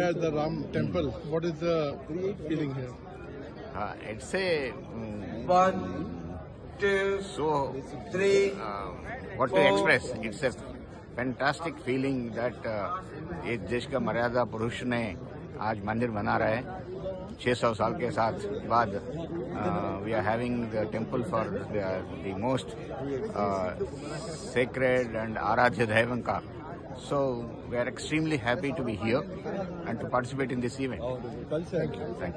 at the Ram temple. What is the feeling here? It's a 1, 2, so 3. what to express. It's a fantastic feeling that एक देश का मर्यादा पुरुष ने आज मंदिर बना रहा है 600 साल के साथ बाद we are having the temple for the most sacred and आराध्य दैवं का. So we are extremely happy to be here and to participate in this event. Thank you. Thank you.